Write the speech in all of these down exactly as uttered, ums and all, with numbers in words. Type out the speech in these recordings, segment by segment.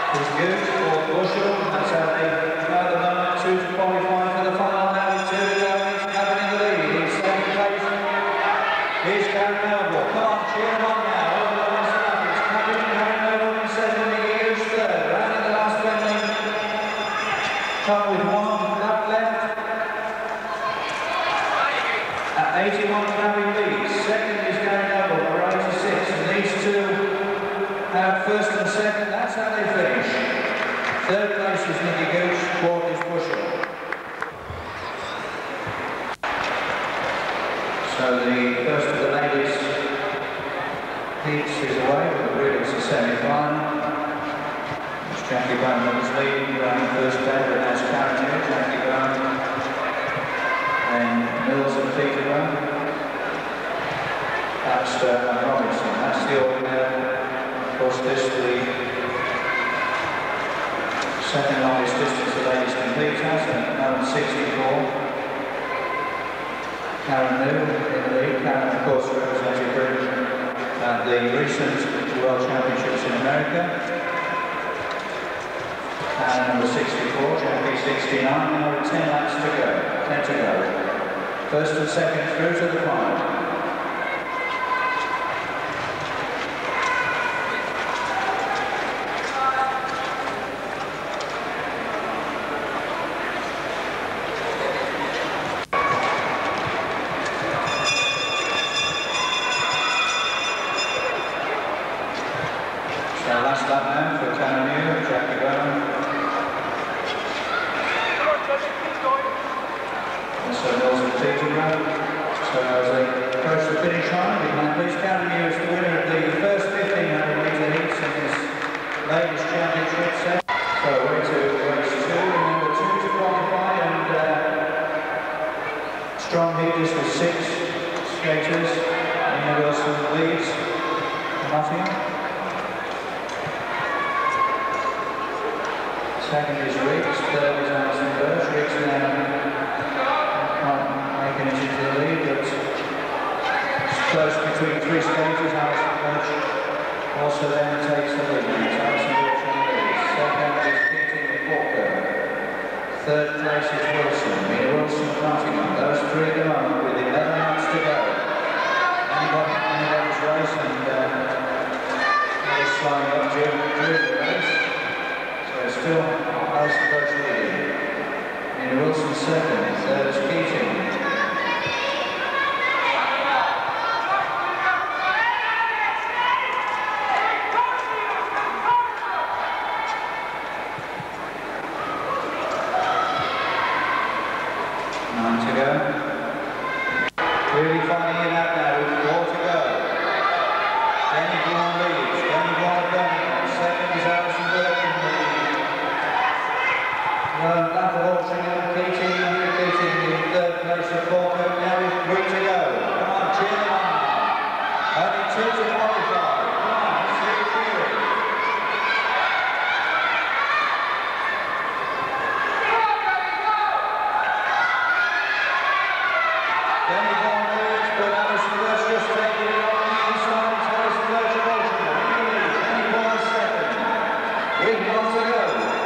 is good for Bushel. That's how they go at the moment. Two to qualify for the final now. Two to go. He's coming in the lead. He's second place. Here's Karen Noble. Come on, cheer him on now. Over the last lap. It's coming. Karen Noble in second. Nicky Goose third. Round in the last twenty. Come with one lap left. At eighty-one, Gary leads. Second is Karen Noble. Number eighty-six. And these two have first and second. That's how they finish. Third place is Nicky Goose. Fourth is Bushel. So the first of the ladies heats is away, but really it's a semi-final. It's Jackie Bone that was leading around the first bed, and that's Karen here, Jackie Bone, and Mills and Peterborough. That's uh, Robinson. That's the order. Of course, this the second longest distance the ladies complete has, at moment sixty-four. Karen New in the lead. Karen, of course, represented Britain at the recent World Championships in America. Karen number sixty-four, Jackie sixty-nine. Now with ten laps to go. ten to go. First and second through to the final. Last lap now for Karen New, Jackie Bone. Also Mills and Peterborough. So as they approach the finish line, behind please Karen New is the winner of the first fifteen hundred metre heats in this ladies championship set. So we're to race two, remember two to qualify, and uh, strong heaters with six skaters. Nina Wilson leads, nothing. Second is Riggs, third is Alison Birch. Riggs now not making it into the lead, but it's close between three skaters. Alison Birch also then takes the lead. It's Alison Birch in the lead. Second is Keating Walker. Third place is Wilson. Mina Wilson of Nottingham. Those three at the moment with eleven laps to go. Anybody, anybody's race, and uh, they're slowing up during the race. Still, Alison Birch leading. Mina Wilson second, third is Keating. Nine to go. Really finding it out now with four to go. Danny Vaughan leads. Danny Vaughan of Birmingham. Second is Alison Birch in the lead. Well, lap of Altrincham, Keating, Keating in third place of Falkirk, now with three to go. Come on, cheer them on. Only two to qualify. Come on, let's see it cheering. Danny Vaughan leads, but Alison Birch just taking it on the inside. It's Alison Birch of Altrincham. Danny Vaughan second. With one to go.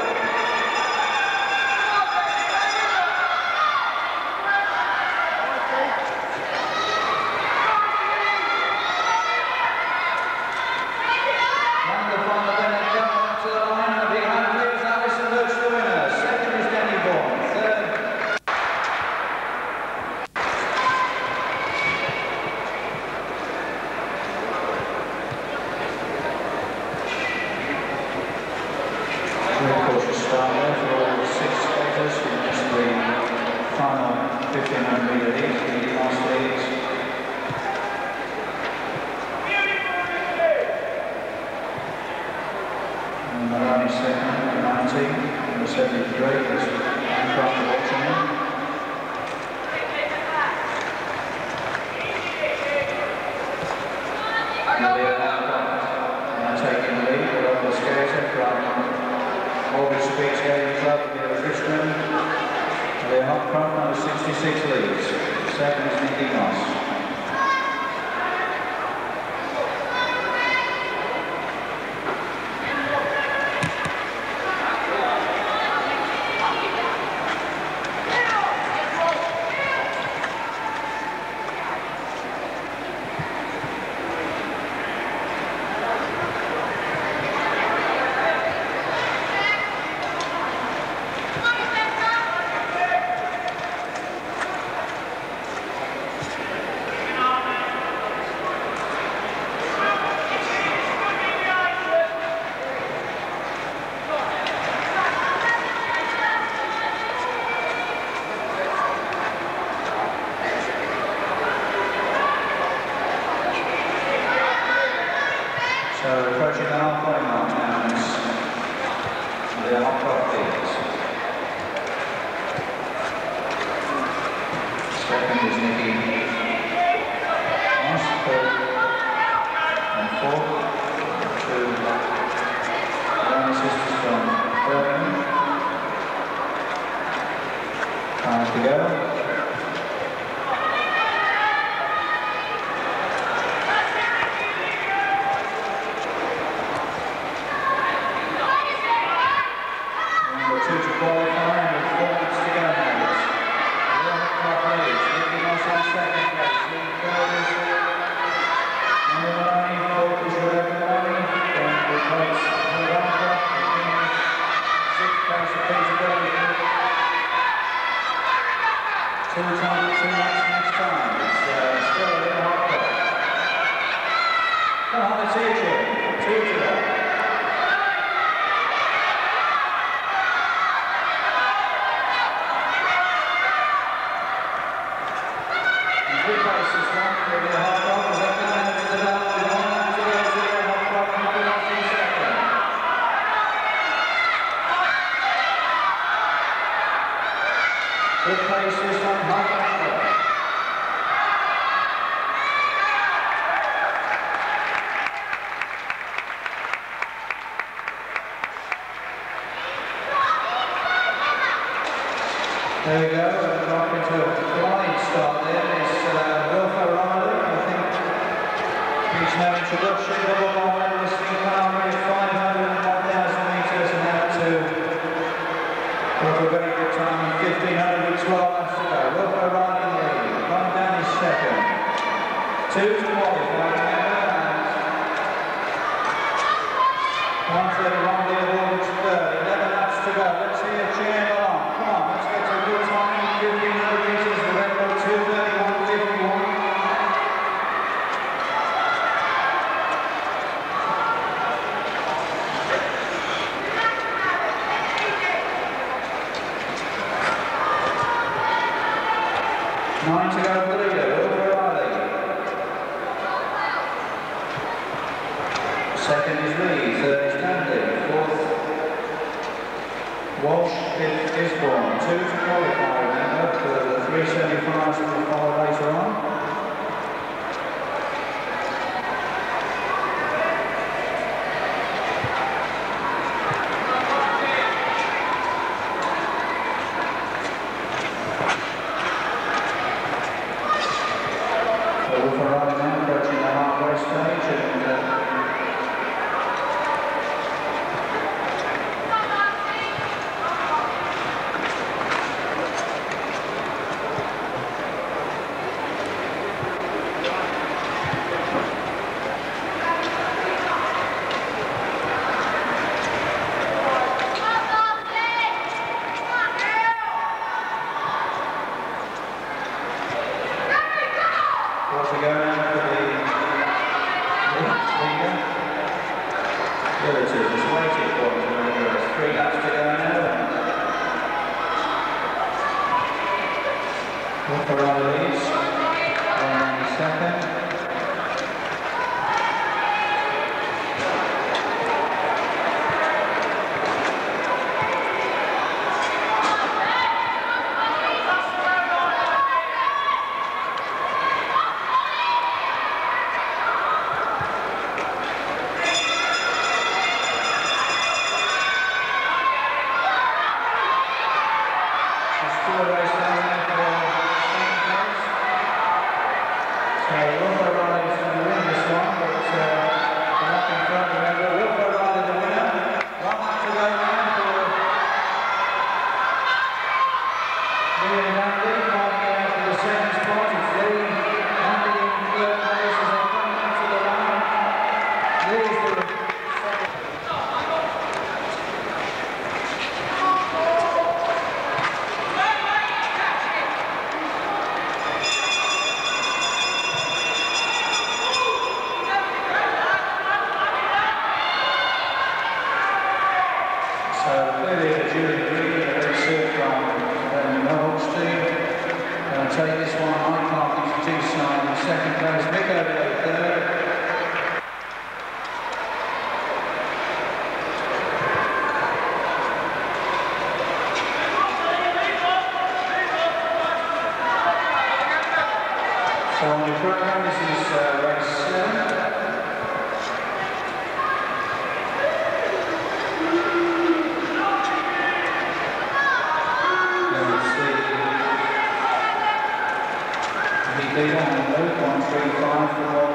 fifteen hundred metre lead, the last leads. And Maloney second, ninety, number seventy-three is Bancroft of Altrincham. Nadia Bancroft now taking the lead, but over the skater from Orbit Speed Skating Club of Richmond. Nadia Hopcroft, number sixty-six leads. Second is Nicky Moss. Two times, two laps next time. It's uh, still in the hot dog. Come on, let's see it here. Two to go. And three places, one for the hot dog. Is that going into the belt? One lap to go to the hot dog. And we're off in second. Good places, one hot dog. There we go, we're off into a flying start there. It's uh, Will Barraldinho, I think. Needs no introduction. Double ball medal with Steve Palmer is five hundred and one thousand metres and out to what a very good time, fifteen hundred and twelve laps to go. Will Barraldinho lead. Ron down is second. Two to qualify, remember, and one thirty-one Leopold's third. eleven laps to go. Let's hear Jim along. Come on, let's get to a good time. fifteen hundred metres, the record two thirty-one fifty-one. Nine to go for the leader, Will Barraldinho. Second is Lee, third is Tandy, fourth Walsh, fifth Gisborne. Two to qualify, remember, for the three seventy-fives that will follow later on. Approaching the halfway stage and uh, what's to go now for the leader? D O two, just waiting for it. Remember, there's three laps to go now. Will Barraldinho leads, and second. Still a race down there for second place. So Will Barraldinho is going to win this one, but uh, the lap in front, remember, Will Barraldinho the winner. One lap to go now for Lee and Andy, fighting out for the second spot. It's Lee, Andy in third place as they come into the line. Lee is the second. So clearly the Julie Green, a very soon from Barraldinho. Going to take this one, Mike Parkinson, Tucson in second place, Mick O'Leary third. So on your program, this is uh, race seven. Leader and one three five for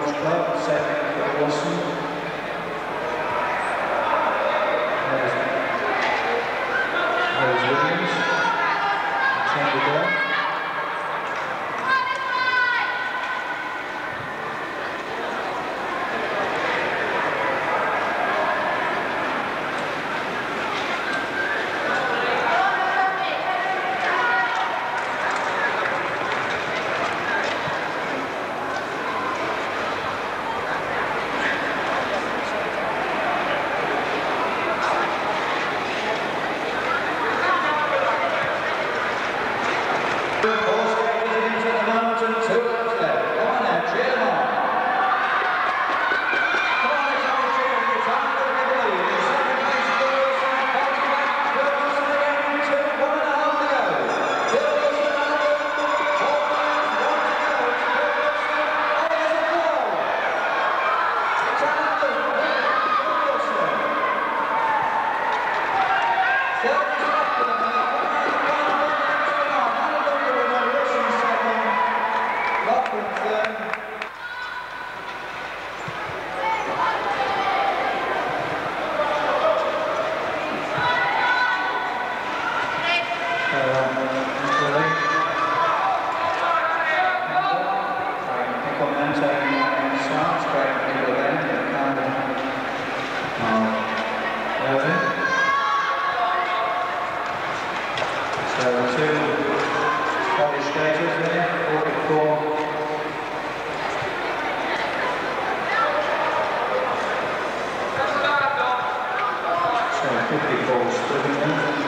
fifty-four Stubington.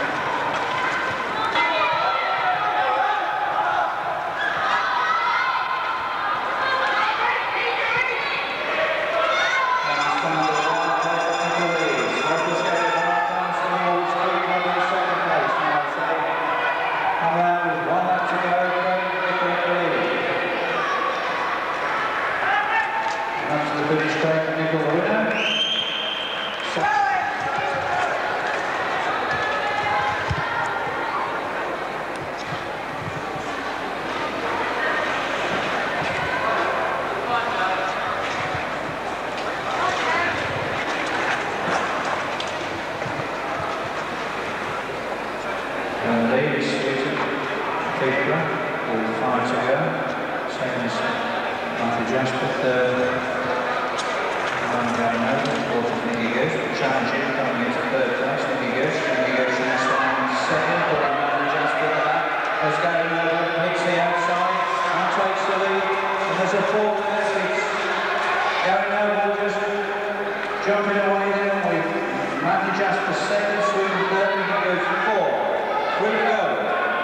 Jumping away then with Matthew Jasper second, Sweden third, he goes for four. Three to go.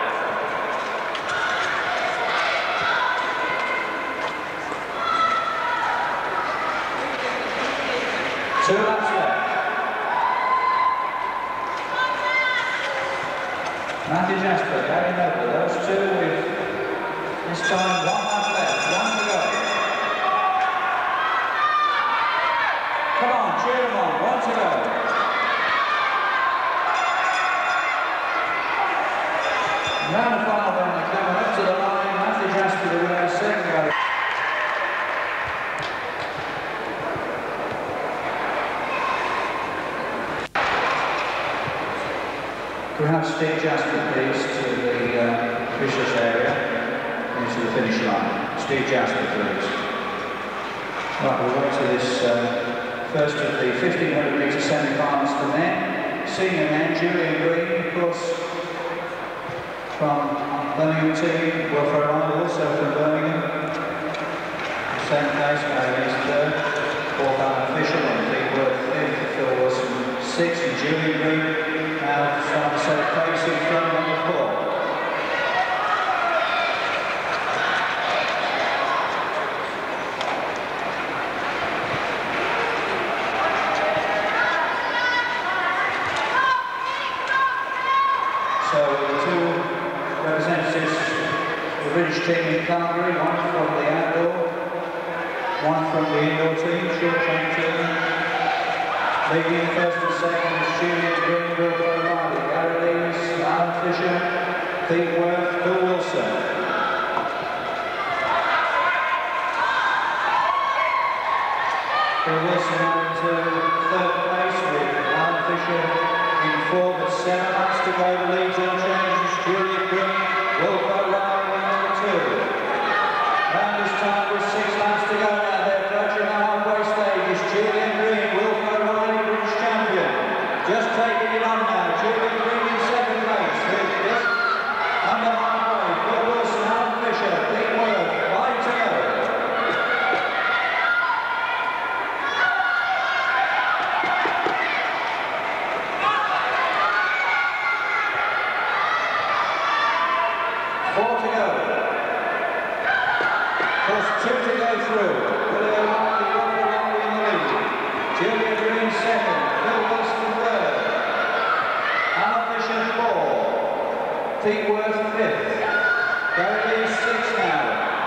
Two laps left. Matthew Jasper, Gary Noble, those two with this time one lap left, one to go. Come on, cheer them on, one to go. Round the final then, they're coming up to the line, Matthew Jasper the winner, second go. Can we have Steve Jasper please to the uh, officials area, into the finish line. Steve Jasper please. Right, we'll wait to this uh, first of the fifteen hundred metre semi-finals for men. Senior men, Julian Green, of course, from Birmingham team, Will Ferrari, also from Birmingham. Second place, Gary is third. Fourth unofficial, and Lee Worth fifth, Phil Wilson sixth, and Julian Green now starting to set pace in front, number four. The British team in Calgary, one from the outdoor, one from the indoor team, short track team. Leading first and second is Julian Green, Will Ferrari, Barraldinho, Alan Fisher, Pete Worth, Phil Wilson. Phil Wilson now into third place with Alan Fisher in fourth, but seven laps to go. The leads on changes. Julian Green, Will Ferrari. Round this time with six laps to go now, they're approaching the halfway stage. Is Julian Green, Will Ferrari, British champion. Just taking it on now. Julian Green in second place. With this under halfway, Phil Wilson, Alan Fisher, Pete Worth, five to go. Four to go. Two to go through. William Hartley, Will Ferrari in the lead. Julian Green second. Phil Wilson third. Alan Fisher fourth. Pete Worth fifth. Gary Lee sixth now.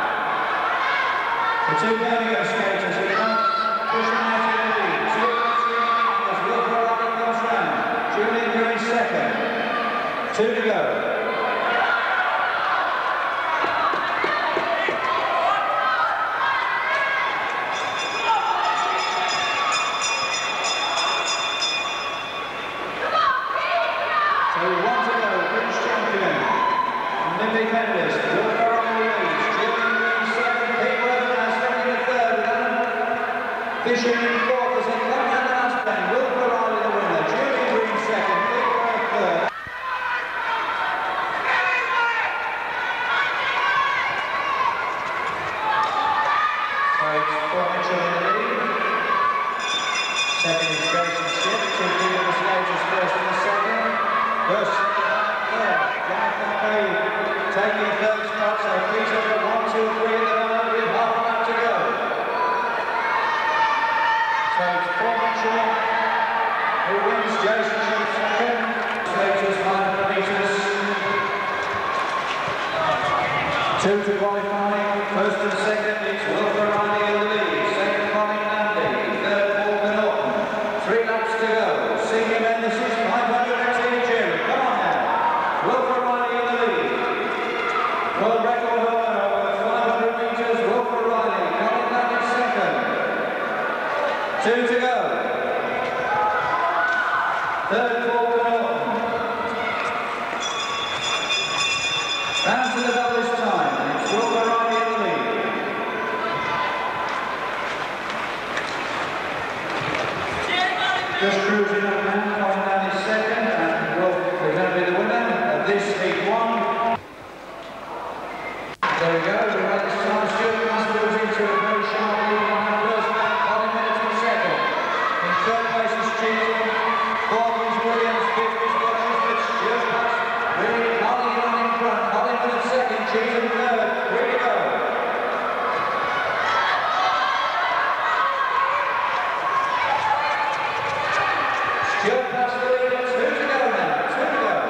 The two Birmingham skaters are not pushing out in the lead. Two laps remaining as Will Ferrari comes round. Julian Green second. Two to go. Medalist, Will Ferrari leads, Julian Green second, Pete Worth now stepping in third, with Alan Fisher in fourth as they come down the last bend. Will Ferrari the winner, Julian Green second, Pete Worth third. So it's four Mitchell in the lead. Second is Jason Shipp, two people the stages. Who wins? Jason Sheep second. Meters, five hundred metres. Two to qualify. First and second, it's Wilford Riley in the lead. Second, Colin Landy. Third, Paul Norton. Three laps to go. Senior men, this is five hundred metres. Jerry, come on now. Wilford Riley in the lead. World record holder over five hundred metres. Wilford Riley. Colin Landy second. Two to go. Third, Paul Norton. Round to the bell this time. It's Wilford Riley in the lead. Just cruising up now, Colin Landy second, and Wilford is going to be the winner of this heat one. There we go, the race time. Stuart Master moves into a very sharp lead behind first man, Colin Minutes in second. In third place is Cheatham, fourth is Williams, fifth is Rogers, but Stuart Master really Colin on in front. Colin Minutes second, Cheatham third. Here we go. Stuart Master Williams, two to go now, two to go.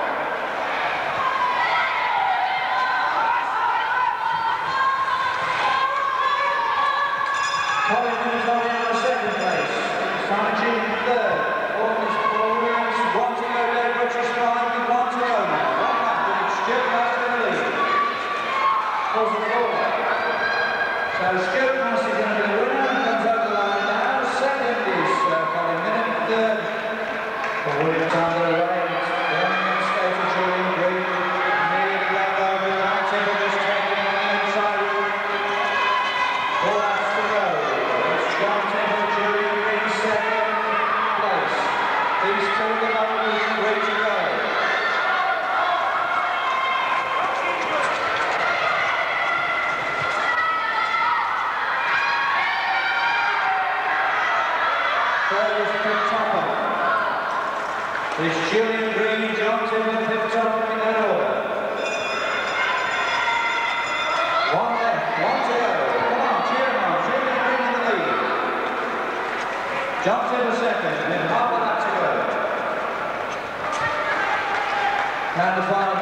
Colin Minutes on in the second place. Simon Cheatham third. Fourth is Paul Williams. One to go, Dave Butcher's five with one to go now. One lap, but it's Stuart Master in the lead. Pulls the forward. So Stuart Master is going to be the winner. Comes over the line now. Second is uh, Colin Minute. Third, Paul Williams under the reins. Birmingham skater Julian Green. Nearly blown over. Nine seconds taking on the inside. Four laps to go. It's John Temple, Julian Green, second place. These two of the numbers, three to go. Third is Pip Topper. It's Julian Green, John Temple, Pip Topper in that order. One left, one to go. Come on, cheer him on. Julian Green in the lead. John Temple second, and then half a lap to go. And the final